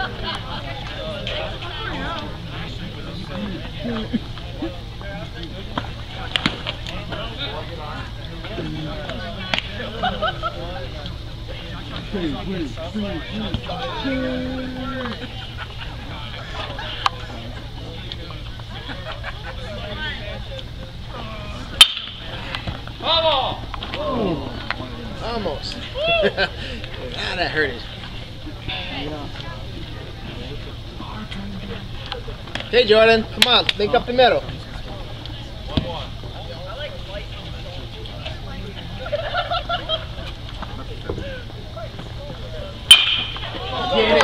Almost. Ah, that hurt it. Okay, Jordan, come on, link up the middle. Get it.